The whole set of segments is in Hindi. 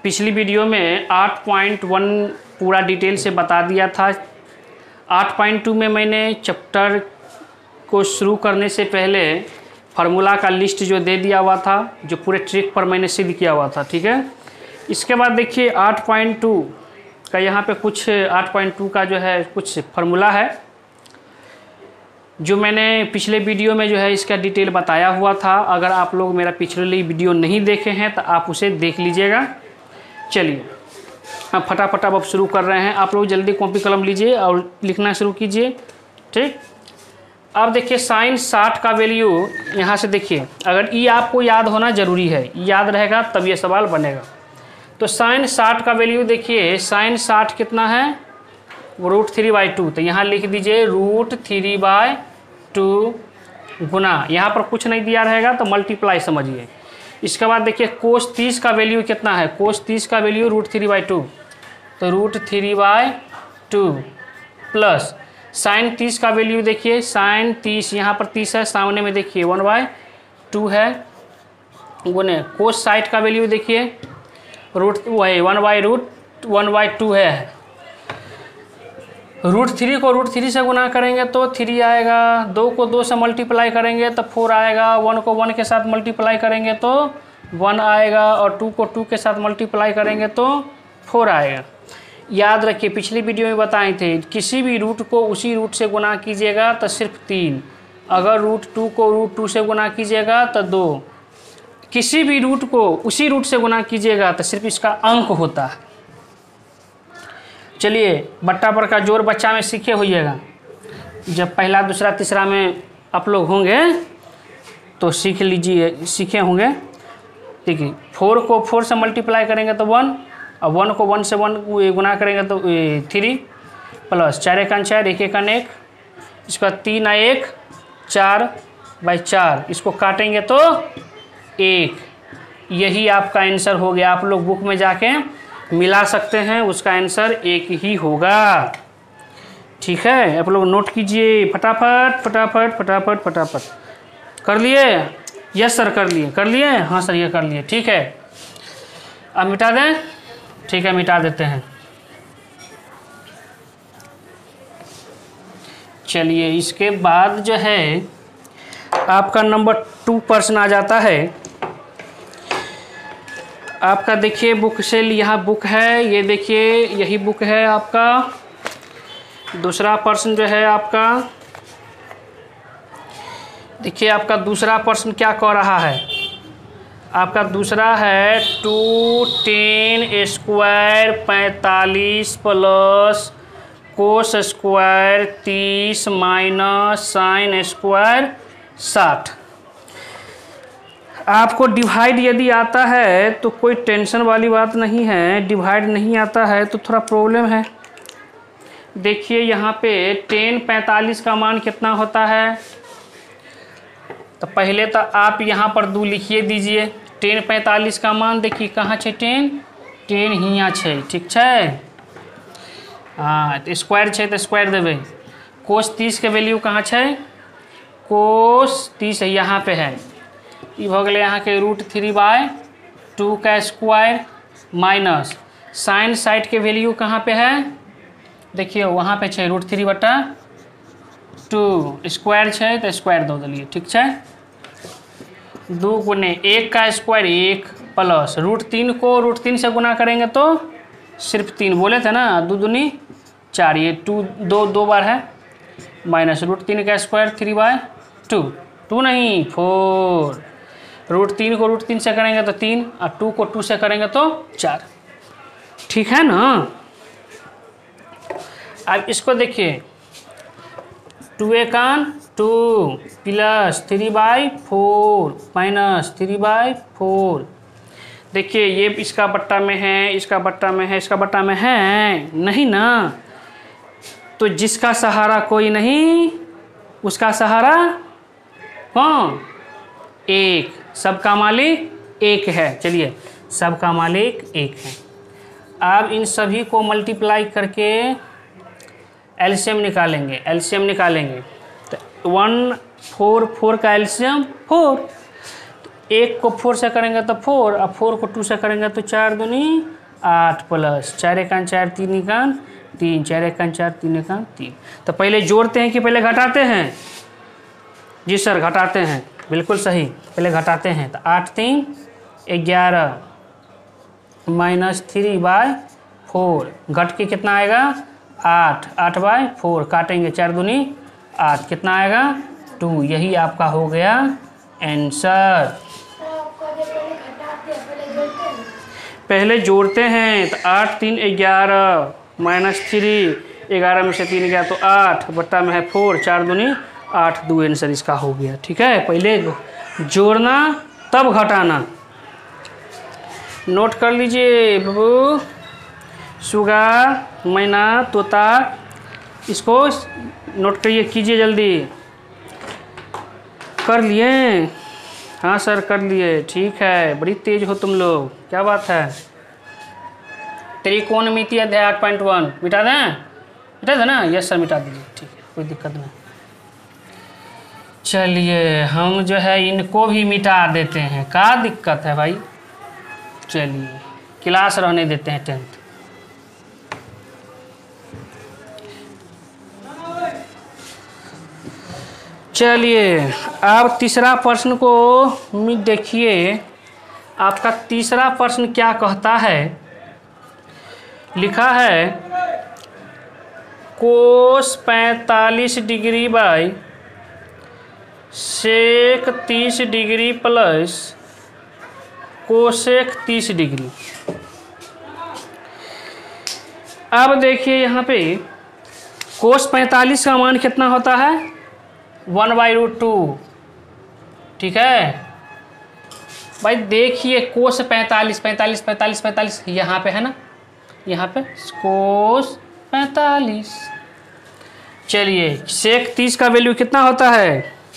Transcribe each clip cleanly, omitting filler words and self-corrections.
पिछली वीडियो में 8.1 पूरा डिटेल से बता दिया था। 8.2 में मैंने चैप्टर को शुरू करने से पहले फार्मूला का लिस्ट जो दे दिया हुआ था, जो पूरे ट्रिक पर मैंने सिद्ध किया हुआ था, ठीक है। इसके बाद देखिए 8.2 का यहाँ पे कुछ 8.2 का जो है कुछ फार्मूला है जो मैंने पिछले वीडियो में जो है इसका डिटेल बताया हुआ था। अगर आप लोग मेरा पिछले वीडियो नहीं देखे हैं तो आप उसे देख लीजिएगा। चलिए अब फटाफट अब शुरू कर रहे हैं। आप लोग जल्दी कॉपी कलम लीजिए और लिखना शुरू कीजिए, ठीक। अब देखिए साइन 60 का वैल्यू यहाँ से देखिए, अगर ई आपको याद होना ज़रूरी है, याद रहेगा तब ये सवाल बनेगा। तो साइन 60 का वैल्यू देखिए, साइन 60 कितना है, √3/2। तो यहाँ लिख दीजिए √3/2 गुना, यहाँ पर कुछ नहीं दिया रहेगा तो मल्टीप्लाई समझिए। इसके बाद देखिए कोस 30 का वैल्यू कितना है, कोस 30 का वैल्यू √3/2, तो √3/2 प्लस साइन 30 का वैल्यू देखिए, साइन 30 यहाँ पर 30 है, सामने में देखिए 1/2 है गुने कोस 60 का वैल्यू देखिए √1/2 है। √3 को √3 से गुना करेंगे तो 3 आएगा, 2 को 2 से मल्टीप्लाई करेंगे तो 4 आएगा, 1 को 1 के साथ मल्टीप्लाई करेंगे तो 1 आएगा, और 2 को 2 के साथ मल्टीप्लाई करेंगे तो 4 आएगा। याद रखिए पिछली वीडियो में बताए थे, किसी भी रूट को उसी रूट से गुना कीजिएगा तो सिर्फ 3, अगर √2 को √2 से गुना कीजिएगा तो 2, किसी भी रूट को उसी रूट से गुना कीजिएगा तो सिर्फ इसका अंक होता है। चलिए बट्टा पर का जोड़ बच्चा में सीखे होइएगा, जब पहला दूसरा तीसरा में आप लोग होंगे तो सीख लीजिए, सीखे होंगे। ठीक है, 4 को 4 से मल्टीप्लाई करेंगे तो 1, और 1 को 1 से 1 गुना करेंगे तो 3 प्लस 4 1 4 1 1 1, इसका 3 1 4/4, इसको काटेंगे तो 1। यही आपका आंसर हो गया। आप लोग बुक में जाके मिला सकते हैं, उसका आंसर 1 ही होगा। ठीक है, आप लोग नोट कीजिए फटाफट फटाफट फटाफट फटाफट। कर लिए? यस सर कर लिए, कर लिए, हाँ सर ये कर लिए। ठीक है, अब मिटा दें? ठीक है मिटा देते हैं। चलिए इसके बाद जो है आपका नंबर 2 प्रश्न आ जाता है। आपका देखिए बुक से, यहाँ बुक है, ये देखिए यही बुक है आपका। दूसरा प्रश्न जो है आपका, देखिए आपका दूसरा प्रश्न क्या कह रहा है। आपका दूसरा है 2tan² 45 plus cos square 30 minus sine square 60। आपको डिवाइड यदि आता है तो कोई टेंशन वाली बात नहीं है, डिवाइड नहीं आता है तो थोड़ा प्रॉब्लम है। देखिए यहाँ पे tan 45 का मान कितना होता है, तो पहले तो आप यहाँ पर 2 लिखिए दीजिए। tan 45 का मान देखिए कहाँ है, tan हियाँ है, ठीक है। हाँ तो स्क्वायर है तो स्क्वायर देवे। कोस 30 के वैल्यू कहाँ है, कोस 30 यहाँ पे है, ये हो गया यहाँ के √3/2 का स्क्वायर माइनस साइन 60 के वैल्यू कहाँ पे है, देखिए वहाँ पे है √3/2, स्क्वायर है तो स्क्वायर दो दिलिए, ठीक है। 2 गुने 1 का स्क्वायर 1 प्लस √3 को √3 से गुना करेंगे तो सिर्फ 3 बोले थे ना, 2 दूनी 4, ये 2 बार है, माइनस √3 का स्क्वायर 3/2, 2 नहीं 4, √3 को √3 से करेंगे तो 3, और 2 को 2 से करेंगे तो 4, ठीक है ना। अब इसको देखिए 2 1 2 प्लस 3/4 माइनस 3/4। देखिए ये इसका बट्टा में है, इसका बट्टा में है, इसका बट्टा में है नहीं ना, तो जिसका सहारा कोई नहीं उसका सहारा कौन, 1, सबका मालिक 1 है। चलिए सबका मालिक 1 है। अब इन सभी को मल्टीप्लाई करके एलसीएम निकालेंगे, एलसीएम निकालेंगे तो 1 4 4 का एलसीएम 4, 1 को 4 से करेंगे तो 4, और 4 को 2 से करेंगे तो 4 दूनी 8 प्लस 4 एकान 4 3 एकान 3, 4 एकान 4 3 एकान 3। तो पहले जोड़ते हैं कि पहले घटाते हैं? जी सर घटाते हैं, बिल्कुल सही, पहले घटाते हैं। तो 8 3 11 माइनस 3/4 घट के कितना आएगा 8, 8/4 काटेंगे 4 दूनी 8, कितना आएगा 2। यही आपका हो गया आंसर। पहले जोड़ते हैं तो 8 3 11 माइनस 3, 11 में से 3 गया तो 8 बट्टा में है 4, 4 दूनी 8, 2 आंसर इसका हो गया। ठीक है, पहले जोड़ना तब घटाना। नोट कर लीजिए बाबू, सुगा, मैना, तोता, इसको नोट करिए, कीजिए जल्दी। कर लिए? हाँ सर कर लिए, ठीक है, बड़ी तेज हो तुम लोग, क्या बात है। त्रिकोणमिति अध्याय 8.1 मिटा दें? मिटा दें ना? यस सर मिटा दीजिए, ठीक है, कोई दिक्कत नहीं। चलिए हम जो है इनको भी मिटा देते हैं, क्या दिक्कत है भाई। चलिए क्लास रहने देते हैं 10th। चलिए अब तीसरा प्रश्न को देखिए, आपका तीसरा प्रश्न क्या कहता है। लिखा है cos 45 degree by sec 30 degree plus cosec 30 degree. अब देखिए यहाँ पे कोस 45 का मान कितना होता है 1/√2। ठीक है भाई, देखिए कोस 45 45 45 45 यहाँ पे है ना, यहाँ पे कोस 45। चलिए सेक 30 का वैल्यू कितना होता है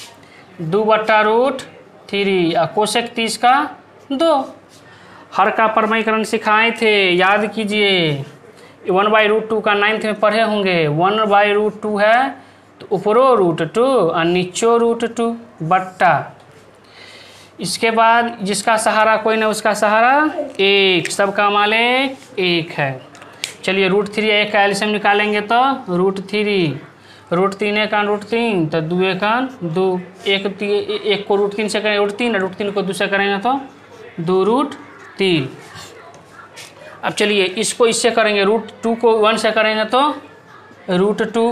2/√3 और कोसेक 30 का 2। हर का प्रमेयकरण सिखाए थे, याद कीजिए। 1/√2 का 9th में पढ़े होंगे। 1/√2 है तो ऊपरो √2 और नीचो √2 बट्टा, इसके बाद जिसका सहारा कोई ना उसका सहारा 1, सबका मालिक 1 है। चलिए √3 1 का एलसीएम निकालेंगे तो √3, √3 1 √3 तो 2 1 2, 1 को √3 से करेंगे √3 और √3 को 2 से करेंगे तो 2√3। अब चलिए इसको इससे करेंगे, √2 को 1 से करेंगे तो √2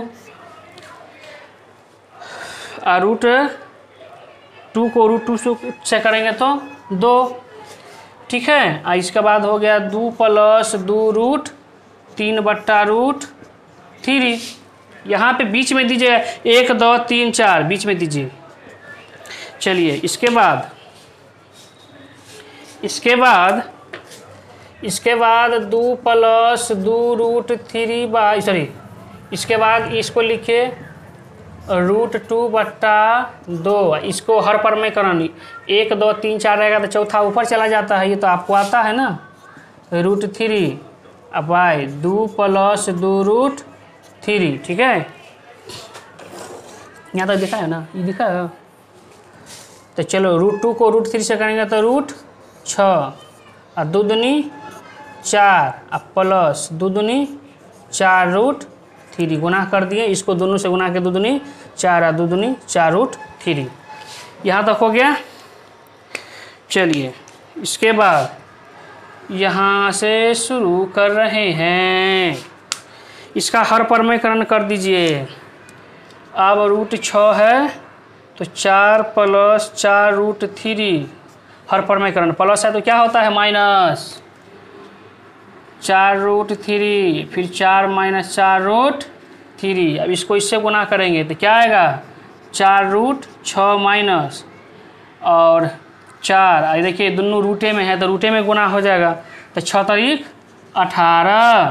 और √2 को √2 से करेंगे तो 2। ठीक है, और इसके बाद हो गया 2 + 2√3 बट्टा √3। यहाँ पे बीच में दीजिए 1 2 3 4 बीच में दीजिए। चलिए इसके बाद 2 + 2√3 इसके बाद इसको लिखिए √2 बट्टा 2। इसको हर पर में करनी 1 2 3 4 रहेगा तो चौथा ऊपर चला जाता है, ये तो आपको आता है ना। √3 अब बाई 2 + 2√3। ठीक है, यहाँ तक दिखा है ना, ये दिखा है। तो चलो √2 को √3 से करेंगे तो √6 और 2 दूनी 4 और प्लस 2 दूनी 4√3 गुना कर दिए। इसको दोनों से गुना के 2 दूनी 4 और 2 दूनी 4√3। यहाँ तक हो गया। चलिए इसके बाद यहाँ से शुरू कर रहे हैं, इसका हर परमेयकरण कर दीजिए। अब √6 है तो 4 + 4√3 हर परमेयकरण, प्लस है तो क्या होता है माइनस 4√3, फिर 4 - 4√3। अब इसको इससे गुना करेंगे तो क्या आएगा 4√6 माइनस और 4। देखिए दोनों रूटे में है तो रूटे में गुना हो जाएगा तो 6 तारीख 18।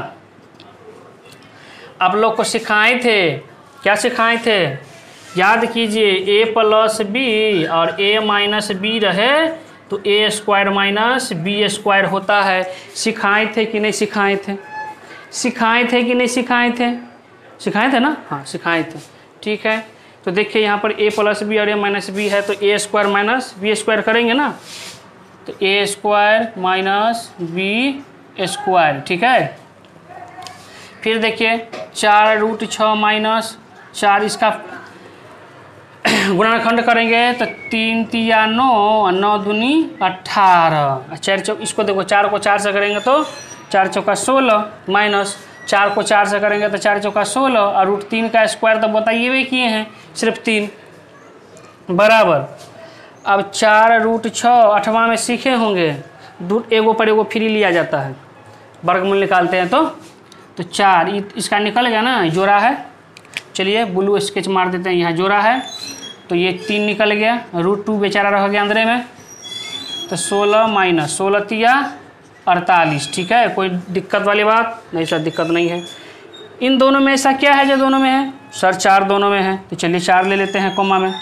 आप लोग को सिखाए थे, क्या सिखाए थे याद कीजिए। a + b और a - b रहे तो a² - b² होता है। सिखाए थे कि नहीं सिखाए थे? सिखाए थे कि नहीं सिखाए थे? सिखाए थे ना, हाँ सिखाए थे। ठीक है तो देखिए यहाँ पर a प्लस बी और a माइनस बी है, तो a square minus b square करेंगे ना, तो a square minus b square, ठीक है। फिर देखिए 4√6 माइनस 4, इसका गुणनखंड करेंगे तो 3 तिया 9 और 9 दूनी 18, 4 चौक, इसको देखो 4 को 4 से करेंगे तो 4 चौका 16 माइनस 4 को 4 से करेंगे तो 4 चौका 16 और √3 का स्क्वायर तो बताइए भी किए हैं सिर्फ 3 बराबर। अब 4√6 8वां में सीखे होंगे, एगो पर एगो फ्री लिया जाता है, वर्गमूल निकालते हैं तो 4 इसका निकल गया ना, जोड़ा है। चलिए ब्लू स्केच मार देते हैं, यहाँ जोड़ा है तो ये 3 निकल गया, √2 बेचारा रह गया अंदर में, तो 16 माइनस 16 तिया 48, ठीक है। कोई दिक्कत वाली बात नहीं सर, दिक्कत नहीं है। इन दोनों में ऐसा क्या है जो दोनों में है सर? 4 दोनों में है, तो चलिए 4 ले लेते हैं कोमा में,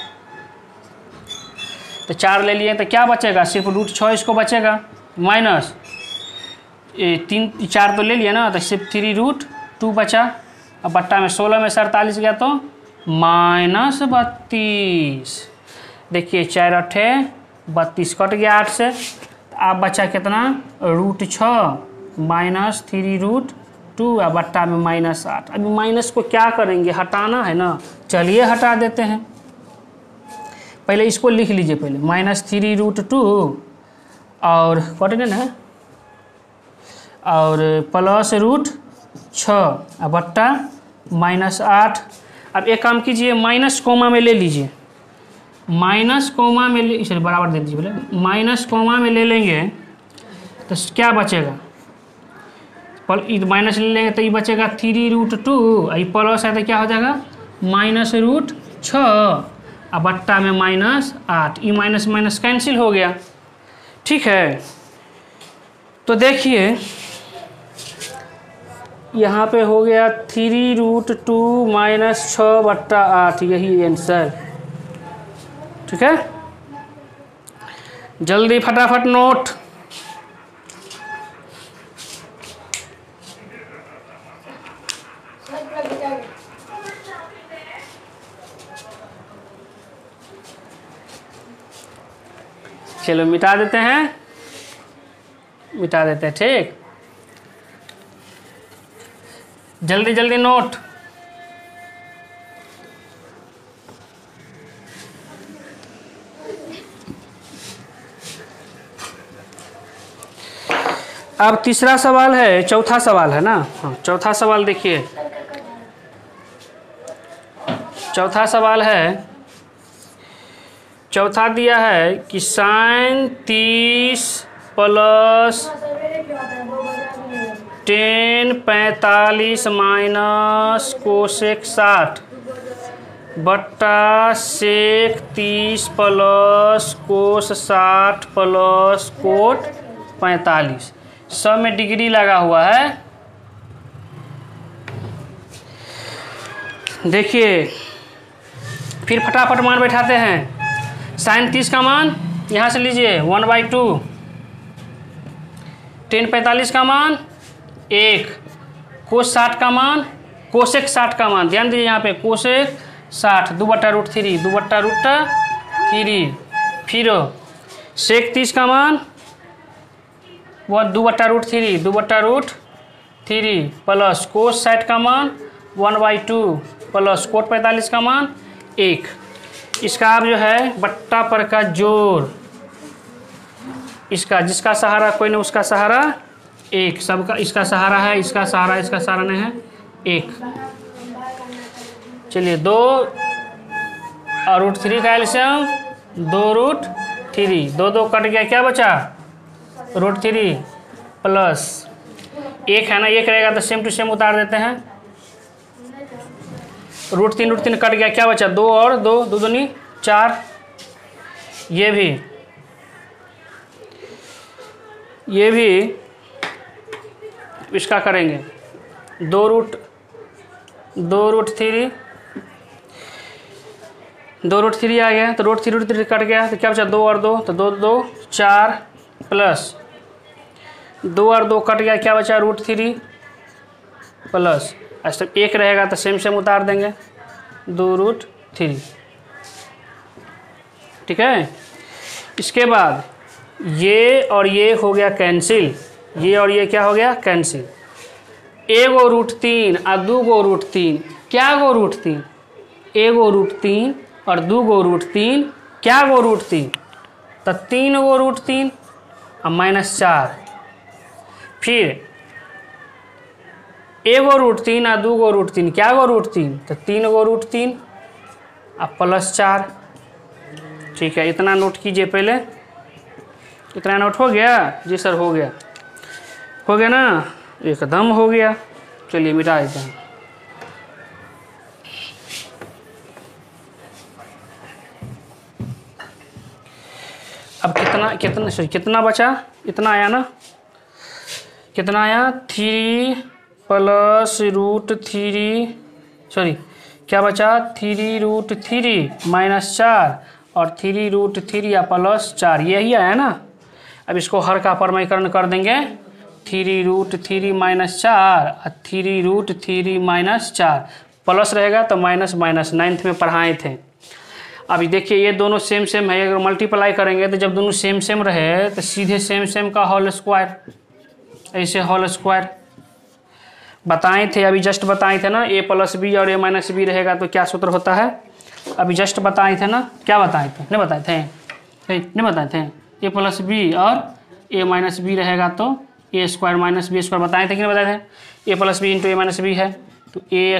तो 4 ले लिए तो क्या बचेगा? सिर्फ √6 इसको बचेगा, माइनस 3 4 तो ले लिया ना, तो सिर्फ 3√2 बचा। अब बट्टा में 16 में 48 गया तो माइनस 32। देखिए 4 8 32 कट गया 8 से, तो आप बचा कितना? √6 माइनस 3√2 और बट्टा में -8। अभी माइनस को क्या करेंगे? हटाना है ना, चलिए हटा देते हैं। पहले इसको लिख लीजिए, पहले -3√2 और कटेंगे ना, और +√6 और बट्टा -8। अब एक काम कीजिए, माइनस कोमा में ले लीजिए, माइनस कोमा में ले, इसे बराबर दे दीजिए, बोले माइनस कोमा में ले लेंगे तो क्या बचेगा? माइनस ले लेंगे तो ये बचेगा 3√2, ये प्लस है तो क्या हो जाएगा? -√6 और बट्टा में -8। ये माइनस माइनस कैंसिल हो गया, ठीक है। तो देखिए यहाँ पे हो गया 3√2 माइनस 6 बट्टा 8, यही आंसर, ठीक है। जल्दी फटाफट नोट। चलो मिटा देते हैं, मिटा देते हैं, ठीक। जल्दी जल्दी नोट। अब तीसरा सवाल है, चौथा सवाल है ना, हाँ चौथा सवाल देखिए। चौथा सवाल है, चौथा दिया है कि sin 30 प्लस 10 45 माइनस कोसेक 60 बट्टा sec 30 plus cos 60 plus cot 45, सब में डिग्री लगा हुआ है। देखिए फिर फटाफट मान बैठाते हैं। साइन 30 का मान यहाँ से लीजिए 1/2, 10 45 का मान 1, कोस 60 का मान, कोसेक 60 का मान, ध्यान दीजिए यहाँ पे कोसेक 60 2/√3, 2/√3, फिर सेक 30 का मान वो 2/√3, 2/√3 प्लस कोस 60 का मान 1/2 प्लस कोट 45 का मान 1। इसका आप जो है बट्टा पर का जोड़, इसका जिसका सहारा कोई नहीं उसका सहारा 1, सबका इसका सहारा है, इसका सहारा, इसका सहारा नहीं है 1। चलिए 2 और √3 का एलसीएम 2√3, 2 2 कट गया, क्या बचा? √3 प्लस 1 है ना, 1 रहेगा तो सेम टू सेम उतार देते हैं। √3 कट गया, क्या बचा? 2 और 2, 2 दूनी 4। ये भी इसका करेंगे 2√3, 2√3 आ गया, तो √3 कट गया तो क्या बचा? 2 और 2, तो 2 2 4 प्लस 2 और 2 कट गया, क्या बचा? √3 प्लस, अच्छा 1 रहेगा तो सेम सेम उतार देंगे 2√3। 3। ठीक है, इसके बाद ये और ये हो गया कैंसिल, ये और ये क्या हो गया कैंसिल। 1 रूट 3 और 2 रूट 3, क्या गो रूट 3, 1 रूट 3 और 2 रूट 3, क्या गो रूट 3, तो 3 रूट 3 और -4। फिर 1 रूट 3 और 2 रूट 3, क्या गो रूट 3, तो 3 रूट 3 और +4। ठीक है, इतना नोट कीजिए पहले। इतना नोट हो गया? जी सर हो गया, हो गया ना, एकदम हो गया। चलिए मिटा देते हैं। अब कितना बचा, इतना आया ना, कितना आया 3 + √3, सॉरी क्या बचा 3 रूट 3 -4 और 3 रूट 3 या +4, यही आया ना। अब इसको हर का परमीकरण कर देंगे, 3 रूट 3 -4 और 3 रूट 3 -4, प्लस रहेगा तो माइनस माइनस 9th में पढ़ाए थे। अभी देखिए ये दोनों सेम सेम है, अगर मल्टीप्लाई करेंगे तो जब दोनों सेम सेम रहे तो सीधे सेम सेम का होल स्क्वायर, ऐसे होल स्क्वायर बताए थे, अभी जस्ट बताए थे ना। a + b और a - b रहेगा तो क्या सूत्र होता है, अभी जस्ट बताए थे ना। क्या बताए थे, नहीं बताए थे, नहीं बताए थे। a + b और a - b रहेगा तो a² - b² बताए थे कि नहीं बताए थे। a + b × a - b है तो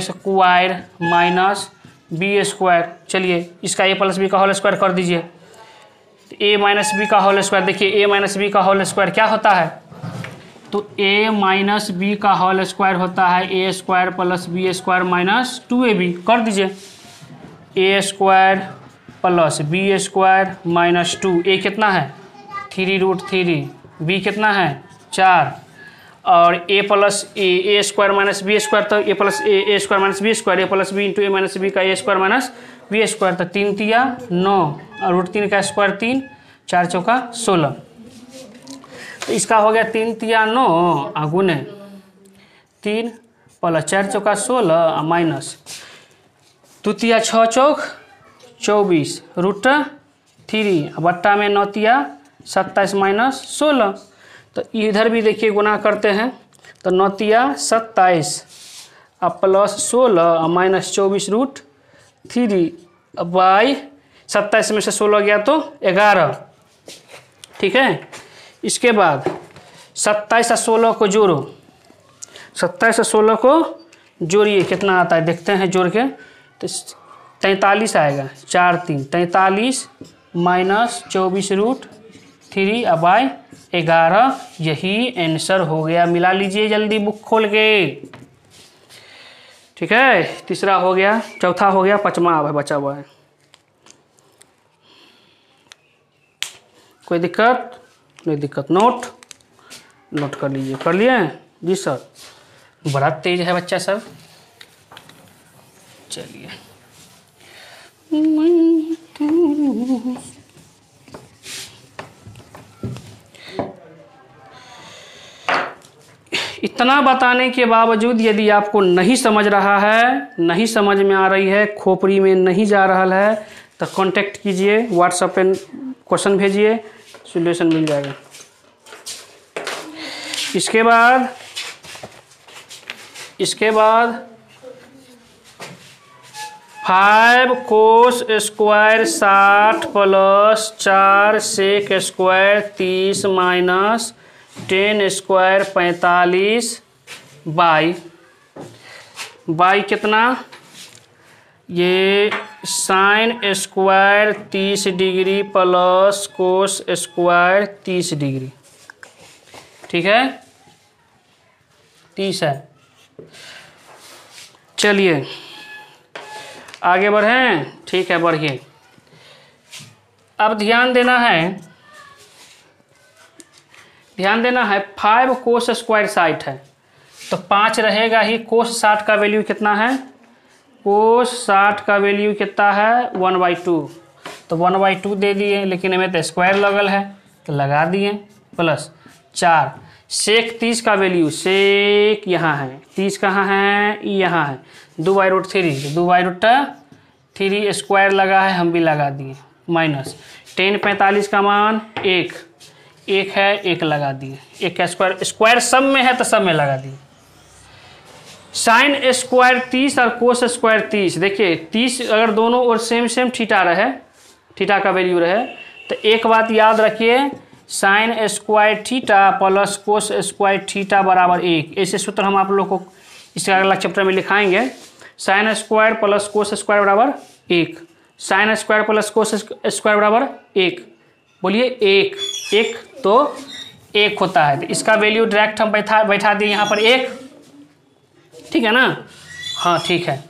a² - b²। चलिए इसका a + b का होल स्क्वायर कर दीजिए, तो a - b का होल स्क्वायर, देखिए a - b का होल स्क्वायर क्या होता है, तो a - b का होल स्क्वायर होता है a² + b² - 2ab। कर दीजिए a² + b² - 2, a कितना है 3 रूट 3, b कितना है 4, और a + a² - b² तो a + a² - b², a + b × a - b का a² - b² तो 3 × 9 और √3 का स्क्वायर 3, 4 चौका 16। तो इसका हो गया 3 × 9 और गुने 3 + 4 चौका 16 और माइनस 2 × 6 चौक 24 √3 बट्टा में 9 × 27 - 16। तो इधर भी देखिए गुना करते हैं तो 9 × 27 और +16 और -24 √3 बाई 27 में से 16 गया तो 11। ठीक है, इसके बाद 27 और 16 को जोड़ो, 27 और 16 को जोड़िए कितना आता है देखते हैं जोड़ के, तो 43 आएगा, 4 3 43 -24 √3 बाई 11, यही आंसर हो गया। मिला लीजिए जल्दी बुक खोल के। ठीक है, तीसरा हो गया, चौथा हो गया, पांचवा अब बचा हुआ है। कोई दिक्कत नहीं, दिक्कत नोट कर लीजिए। कर लिए जी सर, बड़ा तेज है बच्चा सब। चलिए इतना बताने के बावजूद यदि आपको नहीं समझ रहा है, नहीं समझ में आ रही है, खोपड़ी में नहीं जा रहा है, तो कांटेक्ट कीजिए, व्हाट्सएप पे क्वेश्चन भेजिए, सॉल्यूशन मिल जाएगा। इसके बाद 5 cos square 60 + 4 sec square 30 minus 10 square 45 by कितना, ये sine square 30 degree plus cos square 30 degree. ठीक है, 30 है। चलिए आगे बढ़ें। ठीक है, बढ़िए। अब ध्यान देना है 5 कोस स्क्वायर 60 है तो 5 रहेगा ही। कोस 60 का वैल्यू कितना है, कोस 60 का वैल्यू कितना है 1/2, तो 1/2 दे दिए, लेकिन हमें तो स्क्वायर लगल है तो लगा दिए, प्लस 4 सेक 30 का वैल्यू, सेक यहाँ है, 30 कहाँ है यहाँ है, 2/√3, 2/√3 3 स्क्वायर लगा है, हम भी लगा दिए, माइनस टेन 45 का मान 1 है, 1 लगा दिए, 1 का स्क्वायर सब में है तो सब में लगा दिए। साइन स्क्वायर 30 और कोस स्क्वायर 30, देखिए 30 अगर दोनों और सेम थीटा रहे, थीटा का वैल्यू रहे, तो एक बात याद रखिए, sine square theta plus cos square theta बराबर 1। ऐसे सूत्र हम आप लोग को इसके अगला चैप्टर में लिखाएंगे। Sine square plus cos square बराबर 1, sine square plus cos square बराबर 1, बोलिए 1 तो 1 होता है, तो इसका वैल्यू डायरेक्ट हम बैठा दिए यहाँ पर 1, ठीक है ना। हाँ ठीक है,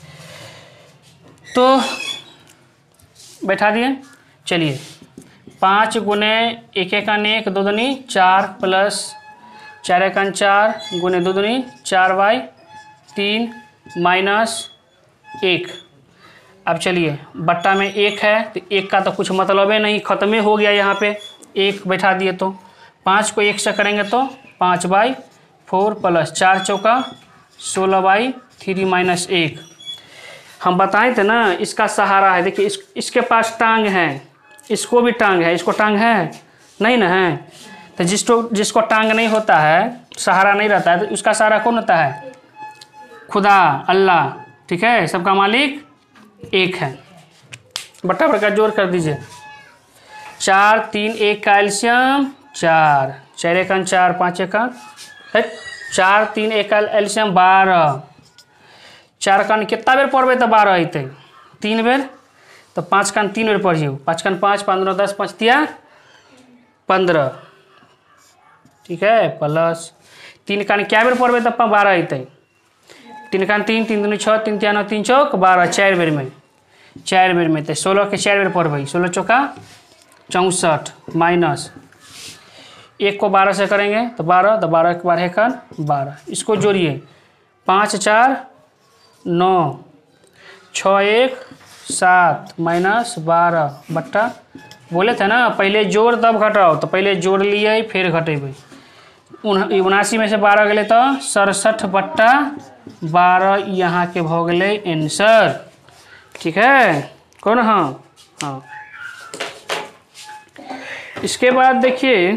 तो बैठा दिए। चलिए 5 गुने 1 1 1 2 दूनी 4 प्लस 4 1 4 गुने 2 दूनी 4/3 माइनस 1। अब चलिए बट्टा में 1 है तो 1 का तो कुछ मतलब है नहीं, ख़त्म हो गया, यहाँ पे 1 बैठा दिए। तो 5 को 1 से करेंगे तो 5/4 प्लस 4 चौका 16/3 माइनस 1। हम बताए थे ना इसका सहारा है, देखिए इसके पास टांग है, इसको भी टांग है, इसको टांग है नहीं ना है, तो जिसको टांग नहीं होता है, सहारा नहीं रहता है, तो उसका सहारा कौन होता है? खुदा, अल्लाह, ठीक है, सबका मालिक एक है। बट्टा पर का जोड़ कर दीजिए, 4 3 1 का एल्शियम 4, 4 1 4 5 1 4 3 1 का एल्शियम 12, 4 का कितना बेर पढ़बे तो 12 अतै, 3 बेर, तो 5 का 3 बेर पढ़ियो, 5 का 5 15 10 5 तिया 15, ठीक है, प्लस 3 का क्या बेर पढ़बे तब 12 अतै, 3 का 3 3 दूनी 6 3 3 9 3 चौक 12, 4 बेर में तो 16 के 4 बेर पढ़बे, 16 चौका 64 माइनस 1 को 12 से करेंगे तो 12, तो 12 के 12 का 12, इसको जोड़िए 5 4 9 6 1 7 माइनस 12 बट्टा, बोले थे ना पहले जोड़ तब घटाओ, तो पहले जोड़ लिए फिर घटेबे, 79 में से 12 गए तो 67/12 यहाँ के भ गए आंसर, ठीक है, कौन? हाँ। इसके बाद देखिए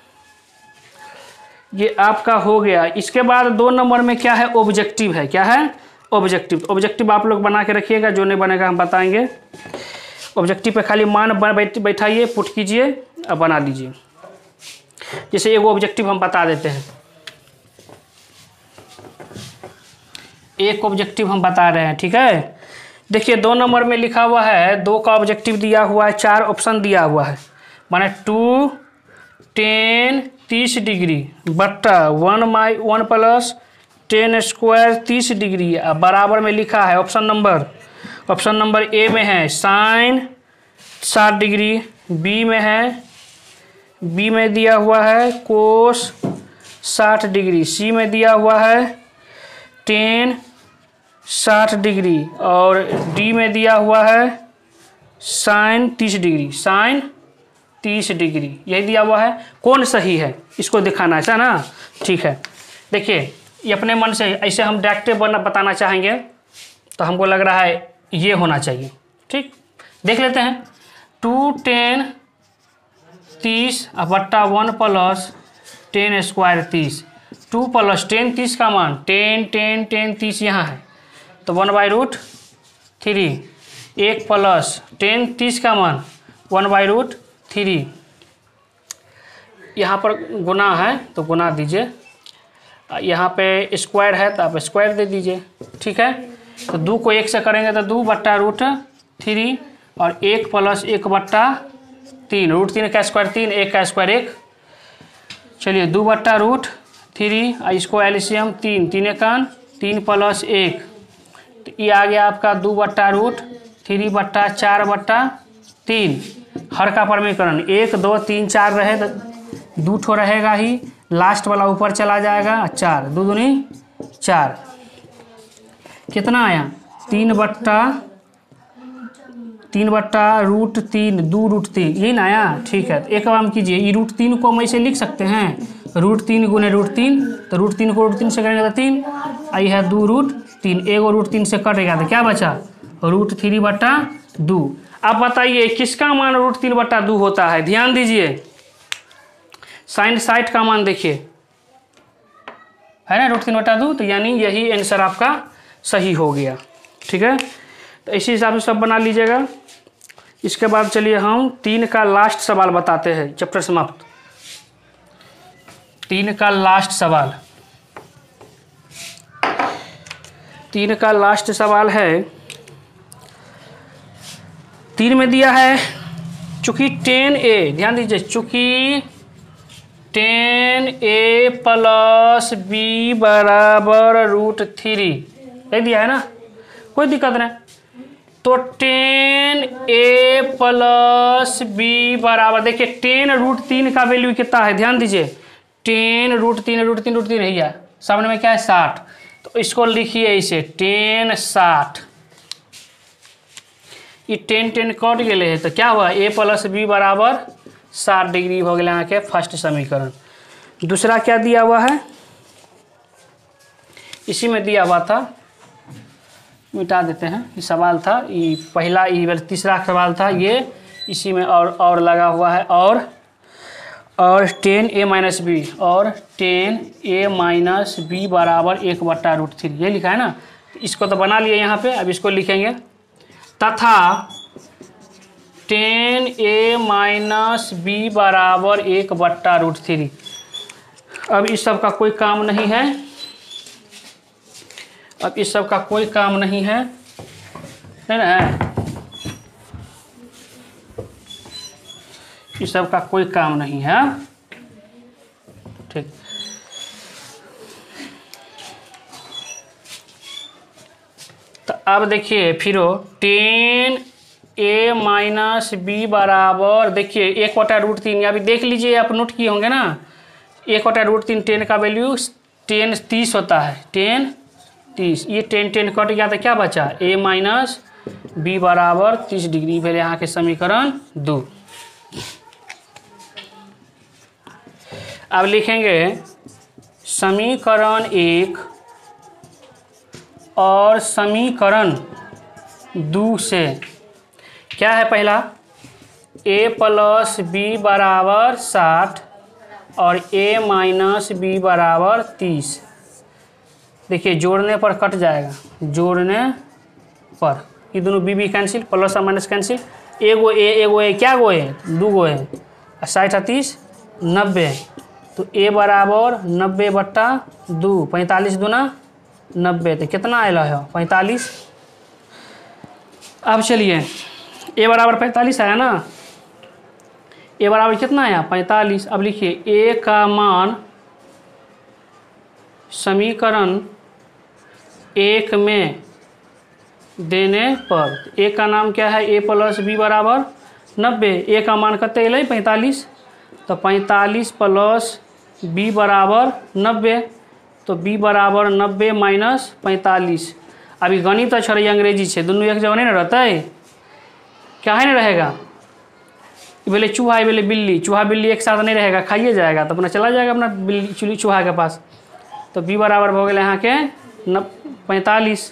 ये आपका हो गया। इसके बाद 2 नंबर में क्या है? ऑब्जेक्टिव है। क्या है? ऑब्जेक्टिव आप लोग बना के रखिएगा, जो नहीं बनेगा हम बताएंगे। ऑब्जेक्टिव पे खाली मान बैठाइए, पुट कीजिए और बना लीजिए। जैसे एक ऑब्जेक्टिव हम बता देते हैं, एक ऑब्जेक्टिव हम बता रहे हैं, ठीक है। देखिए 2 नंबर में लिखा हुआ है, 2 का ऑब्जेक्टिव दिया हुआ है, 4 ऑप्शन दिया हुआ है, माने 2 10 30 डिग्री बट्टा 1 प्लस 10 स्क्वायर 30 डिग्री, बराबर में लिखा है ऑप्शन नंबर ए में है साइन 60 डिग्री, बी में दिया हुआ है कोस 60 डिग्री, सी में दिया हुआ है टेन 60 डिग्री और डी में दिया हुआ है साइन 30 डिग्री, यही दिया हुआ है। कौन सही है इसको दिखाना है ना, ठीक है। देखिए ये अपने मन से ऐसे हम डायरेक्ट बताना चाहेंगे तो हमको लग रहा है ये होना चाहिए, ठीक। देख लेते हैं, 2 10 30 बट्टा 1 प्लस 10 स्क्वायर 30, 2 प्लस 10 30 का मान 10 10 10 30 यहाँ है तो 1/√3, 1 प्लस 10 30 का मान 1/√3, यहाँ पर गुना है तो गुना दीजिए, यहाँ पे स्क्वायर है तो आप स्क्वायर दे दीजिए, ठीक है। तो 2 को 1 से करेंगे तो 2/√3 और 1 प्लस 1/3, √3 का स्क्वायर 3, 1 का स्क्वायर 1, चलिए 2/√3 और इसको एलसीएम 3 3 1 3 प्लस 1, तो ये आ गया आपका 2/√3/4/3, हर का परमीकरण 1 2 3 4 रहे तो 2 ठो रहेगा ही, लास्ट वाला ऊपर चला जाएगा, 4 2 दूनी 4, कितना आया 3/√3 2√3, यही ना आया, ठीक है। तो एक काम कीजिए, ये √3 को हम ऐसे लिख सकते हैं, √3 गुने √3, तो √3 को √3 से करेंगे तो 3, आई है 2√3, एगो √3 से कटेगा तो क्या बचा √3/2। अब बताइए किसका मान √3/2 होता है? ध्यान दीजिए, sin 60 का मान देखिए, है ना √3/2, तो यानी यही आंसर आपका सही हो गया। ठीक है, तो इसी हिसाब से सब बना लीजिएगा। इसके बाद चलिए हम 3 का लास्ट सवाल बताते हैं, चैप्टर समाप्त। 3 का लास्ट सवाल, 3 का लास्ट सवाल है, 3 में दिया है चूंकि 10a, ध्यान दीजिए, चूंकि 10a + b = √3 दे दिया है ना, कोई दिक्कत नहीं। तो 10a + b बराबर, देखिए 10 √3 का वैल्यू कितना है? ध्यान दीजिए, 10 √3 है या सामने में क्या है 60, तो इसको लिखिए इसे 10 60। ये 10 कट गए हैं, तो क्या हुआ? a + b बराबर 60 डिग्री हो गया यहाँ के फर्स्ट समीकरण। दूसरा क्या दिया हुआ है? इसी में दिया हुआ था, मिटा देते हैं, ये सवाल था, ये पहला, ये तीसरा सवाल था, ये इसी में और लगा हुआ है, और 10a - b और 10a - b बराबर 1/√3, ये लिखा है ना। इसको तो बना लिए यहाँ पे, अब इसको लिखेंगे, तथा 10a - b बराबर 1/√3। अब इस सब का कोई काम नहीं है, अब इस सब का कोई काम नहीं है, नहीं ना, इस सब का कोई काम नहीं है। ठीक, तो अब देखिए फिर 10a - b बराबर, देखिए 1/√3, अभी देख लीजिए, आप नोट किए होंगे ना, 1/√3, 10 का वैल्यू 10 30 होता है, 10 30, ये 10 कट गया तो क्या बचा? a - b बराबर 30 डिग्री पहले यहाँ के समीकरण 2। अब लिखेंगे समीकरण 1 और समीकरण 2 से क्या है? पहला a + b बराबर 60 और a - b बराबर 30। देखिए जोड़ने पर कट जाएगा, जोड़ने पर ये दोनों b कैंसिल, प्लस और माइनस कैंसिल, एगो ए क्या गो है? 2 गो है, 60 और 30 90, तो a बराबर 90/2, 45 दूना 90, तो कितना आएगा है? 45। अब चलिए a बराबर 45 आया ना, a बराबर कितना आया? 45। अब लिखिए a का मान समीकरण 1 में देने पर, a का नाम क्या है? a + b बराबर 90, a का मान कते अल 45, तो 45 + b बराबर 90, तो b बराबर 90 - 45। अभी गणित छोड़िए, अंग्रेजी से दोनों एक जगह नहीं ना रहता है, क्या है ना रहेगा? बोले चूहा, बोले बिल्ली, चूहा बिल्ली एक साथ नहीं रहेगा, खाइए जाएगा, तो अपना चला जाएगा अपना बिल्ली चूहा के पास। तो b बराबर हो गए यहाँ के 45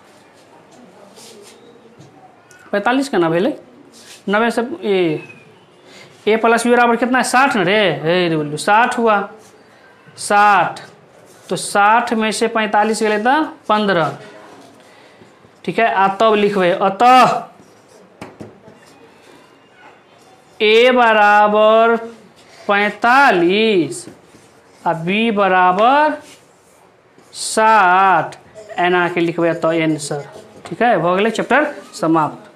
का ना भेले 90 से a + b बराबर कितना है? 60 ना रे, बोलो 60 हुआ, 60, तो 60 में से 45 गए तो 15। ठीक है, तब लिखवे, अतः a बराबर 45 और b बराबर 60, एना के लिखवे तो आंसर। ठीक है, हो गए चैप्टर समाप्त।